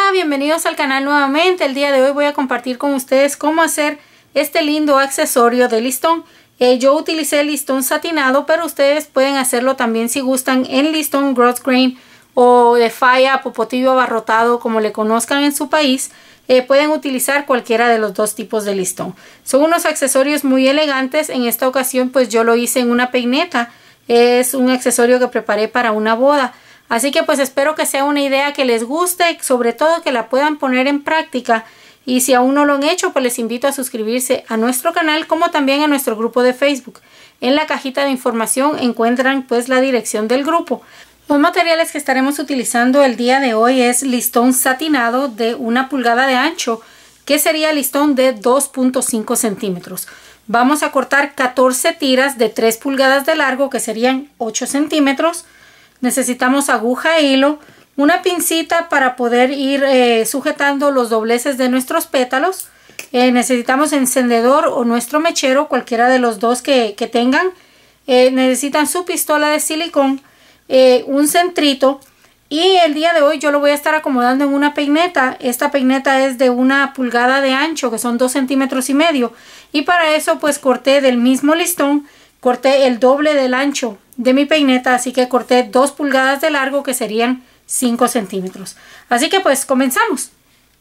Hola, bienvenidos al canal nuevamente. El día de hoy voy a compartir con ustedes cómo hacer este lindo accesorio de listón. Yo utilicé listón satinado, pero ustedes pueden hacerlo también si gustan en listón grosgrain o de falla, popotillo abarrotado, como le conozcan en su país. Pueden utilizar cualquiera de los dos tipos de listón. Son unos accesorios muy elegantes. En esta ocasión pues yo lo hice en una peineta. Es un accesorio que preparé para una boda. Así que pues espero que sea una idea que les guste, sobre todo que la puedan poner en práctica. Y si aún no lo han hecho, pues les invito a suscribirse a nuestro canal como también a nuestro grupo de Facebook. En la cajita de información encuentran pues la dirección del grupo. Los materiales que estaremos utilizando el día de hoy es listón satinado de 1 pulgada de ancho, que sería listón de 2.5 centímetros. Vamos a cortar 14 tiras de 3 pulgadas de largo, que serían 8 centímetros. Necesitamos aguja e hilo, una pincita para poder ir sujetando los dobleces de nuestros pétalos. Necesitamos encendedor o nuestro mechero, cualquiera de los dos que tengan. Necesitan su pistola de silicón, un centrito, y el día de hoy yo lo voy a estar acomodando en una peineta. Esta peineta es de 1 pulgada de ancho, que son 2,5 centímetros, y para eso pues corté del mismo listón, corté el doble del ancho de mi peineta, así que corté 2 pulgadas de largo, que serían 5 centímetros. Así que pues comenzamos.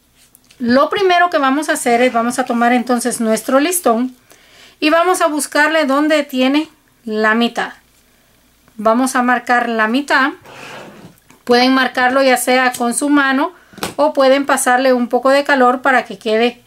Lo primero que vamos a hacer es vamos a tomar entonces nuestro listón y vamos a buscarle donde tiene la mitad. Vamos a marcar la mitad. Pueden marcarlo ya sea con su mano o pueden pasarle un poco de calor para que quede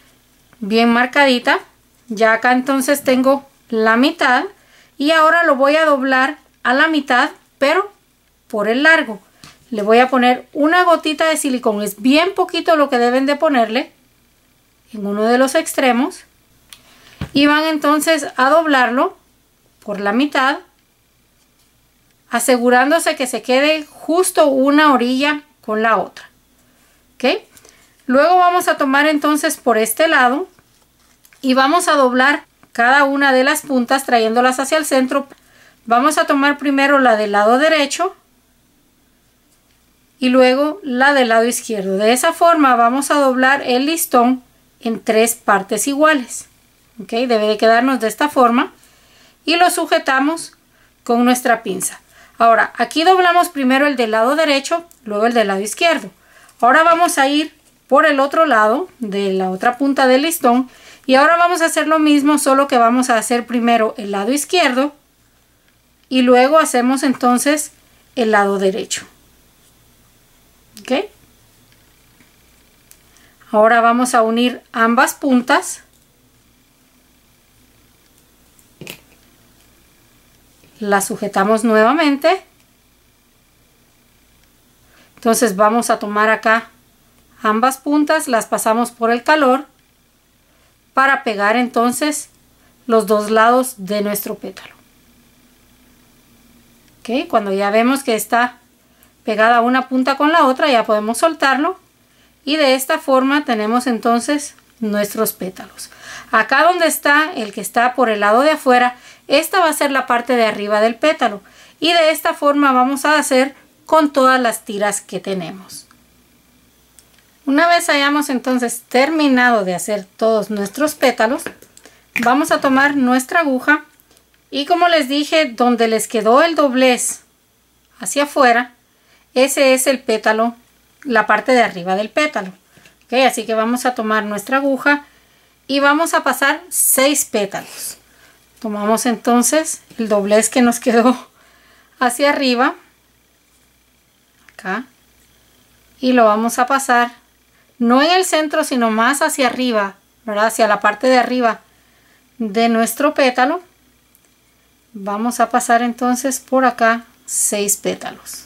bien marcadita. Ya acá entonces tengo la mitad y ahora lo voy a doblar a la mitad, pero por el largo. Le voy a poner una gotita de silicón, es bien poquito lo que deben de ponerle en uno de los extremos, y van entonces a doblarlo por la mitad, asegurándose que se quede justo una orilla con la otra. ¿Ok? Luego vamos a tomar entonces por este lado y vamos a doblar cada una de las puntas trayéndolas hacia el centro. Vamos a tomar primero la del lado derecho y luego la del lado izquierdo. De esa forma vamos a doblar el listón en 3 partes iguales. ¿Ok? Debe de quedarnos de esta forma y lo sujetamos con nuestra pinza. Ahora aquí doblamos primero el del lado derecho, luego el del lado izquierdo. Ahora vamos a ir por el otro lado de la otra punta del listón. Y ahora vamos a hacer lo mismo, solo que vamos a hacer primero el lado izquierdo y luego hacemos entonces el lado derecho. ¿Ok? Ahora vamos a unir ambas puntas. Las sujetamos nuevamente. Entonces vamos a tomar acá ambas puntas, las pasamos por el calor para pegar entonces los dos lados de nuestro pétalo. ¿Ok? Cuando ya vemos que está pegada una punta con la otra, ya podemos soltarlo y de esta forma tenemos entonces nuestros pétalos. Acá donde está el que está por el lado de afuera, esta va a ser la parte de arriba del pétalo y de esta forma vamos a hacer con todas las tiras que tenemos. Una vez hayamos entonces terminado de hacer todos nuestros pétalos, vamos a tomar nuestra aguja y, como les dije, donde les quedó el doblez hacia afuera, ese es el pétalo, la parte de arriba del pétalo. ¿Ok? Así que vamos a tomar nuestra aguja y vamos a pasar 6 pétalos. Tomamos entonces el doblez que nos quedó hacia arriba, acá, y lo vamos a pasar no en el centro, sino más hacia arriba, ¿verdad? Hacia la parte de arriba de nuestro pétalo. Vamos a pasar entonces por acá 6 pétalos.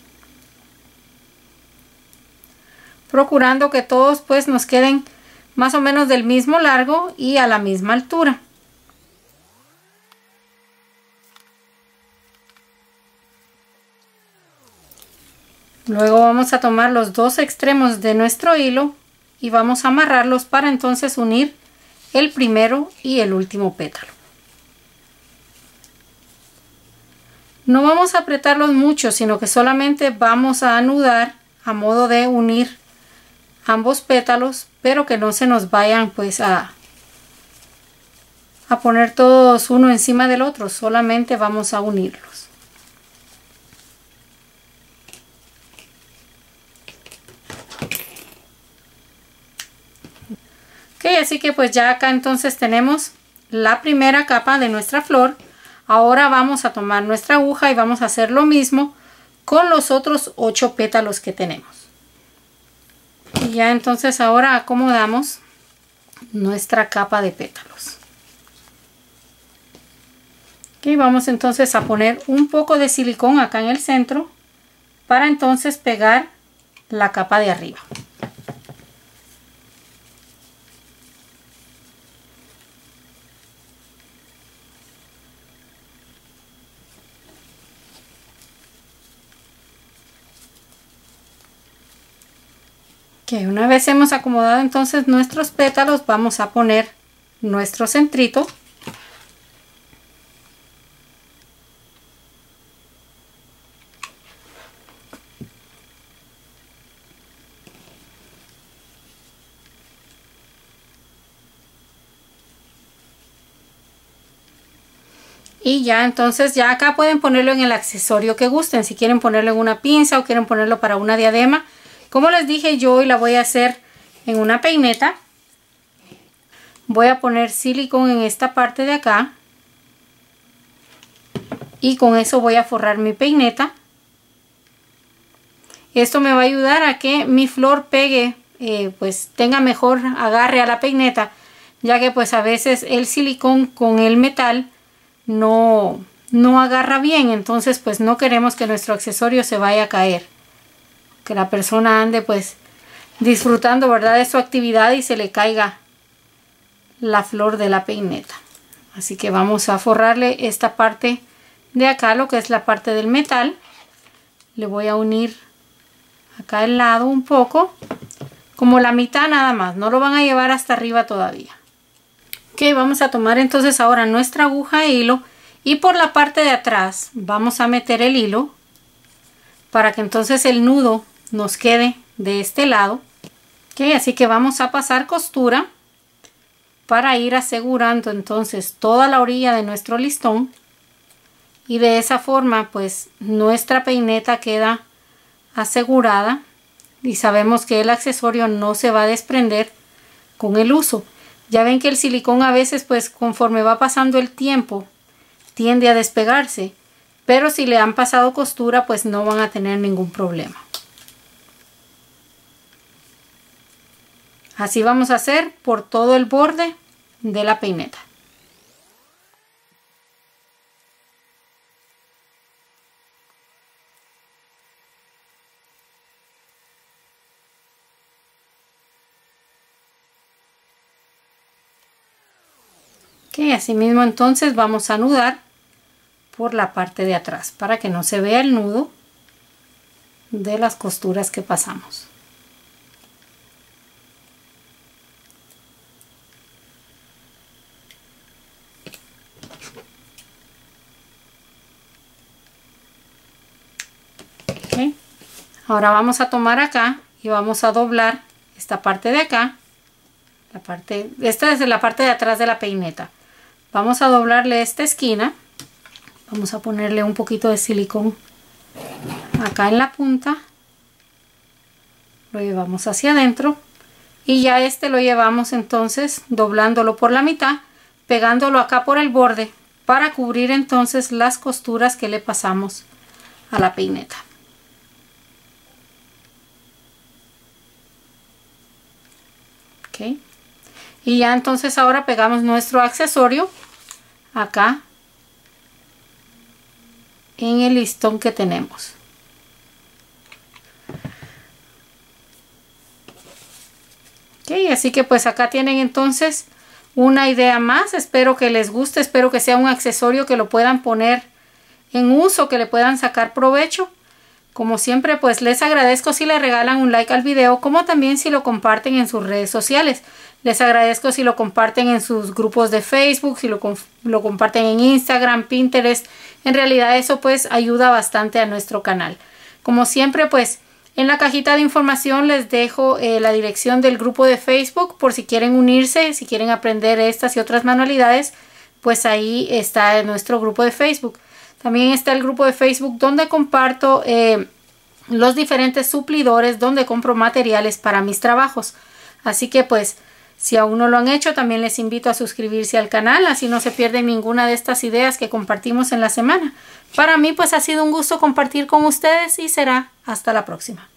Procurando que todos pues nos queden más o menos del mismo largo y a la misma altura. Luego vamos a tomar los dos extremos de nuestro hilo y vamos a amarrarlos para entonces unir el primero y el último pétalo. No vamos a apretarlos mucho, sino que solamente vamos a anudar a modo de unir ambos pétalos, pero que no se nos vayan pues a poner todos uno encima del otro, solamente vamos a unirlos. Ok, así que pues ya acá entonces tenemos la primera capa de nuestra flor. Ahora vamos a tomar nuestra aguja y vamos a hacer lo mismo con los otros 8 pétalos que tenemos. Y ya entonces ahora acomodamos nuestra capa de pétalos. Ok, vamos entonces a poner un poco de silicón acá en el centro para entonces pegar la capa de arriba. Ok, una vez hemos acomodado entonces nuestros pétalos, vamos a poner nuestro centrito. Y ya entonces ya acá pueden ponerlo en el accesorio que gusten, si quieren ponerlo en una pinza o quieren ponerlo para una diadema. Como les dije, yo hoy la voy a hacer en una peineta. Voy a poner silicón en esta parte de acá. Y con eso voy a forrar mi peineta. Esto me va a ayudar a que mi flor pegue, pues tenga mejor agarre a la peineta. Ya que pues a veces el silicón con el metal no agarra bien. Entonces pues no queremos que nuestro accesorio se vaya a caer. Que la persona ande pues disfrutando, ¿verdad?, de su actividad y se le caiga la flor de la peineta. Así que vamos a forrarle esta parte de acá, lo que es la parte del metal. Le voy a unir acá el lado un poco, como la mitad nada más, no lo van a llevar hasta arriba todavía. Ok, vamos a tomar entonces ahora nuestra aguja e hilo y por la parte de atrás vamos a meter el hilo para que entonces el nudo nos quede de este lado. Ok, así que vamos a pasar costura para ir asegurando entonces toda la orilla de nuestro listón y de esa forma pues nuestra peineta queda asegurada y sabemos que el accesorio no se va a desprender con el uso. Ya ven que el silicón a veces pues conforme va pasando el tiempo tiende a despegarse, pero si le han pasado costura pues no van a tener ningún problema. Así vamos a hacer por todo el borde de la peineta. Ok, así mismo entonces vamos a anudar por la parte de atrás para que no se vea el nudo de las costuras que pasamos. Okay. Ahora vamos a tomar acá y vamos a doblar esta parte de acá, esta es la parte de atrás de la peineta. Vamos a doblarle esta esquina, vamos a ponerle un poquito de silicón acá en la punta, lo llevamos hacia adentro y ya este lo llevamos entonces doblándolo por la mitad, pegándolo acá por el borde para cubrir entonces las costuras que le pasamos a la peineta. Okay. Y ya entonces ahora pegamos nuestro accesorio acá en el listón que tenemos. Okay, así que pues acá tienen entonces una idea más. Espero que les guste, espero que sea un accesorio que lo puedan poner en uso, que le puedan sacar provecho. Como siempre pues les agradezco si le regalan un like al video, como también si lo comparten en sus redes sociales. Les agradezco si lo comparten en sus grupos de Facebook, si lo comparten en Instagram, Pinterest. En realidad eso pues ayuda bastante a nuestro canal. Como siempre pues En la cajita de información les dejo la dirección del grupo de Facebook por si quieren unirse, si quieren aprender estas y otras manualidades, pues ahí está nuestro grupo de Facebook. También está el grupo de Facebook donde comparto los diferentes suplidores, donde compro materiales para mis trabajos. Así que pues si aún no lo han hecho, también les invito a suscribirse al canal, así no se pierden ninguna de estas ideas que compartimos en la semana. Para mí pues ha sido un gusto compartir con ustedes y será hasta la próxima.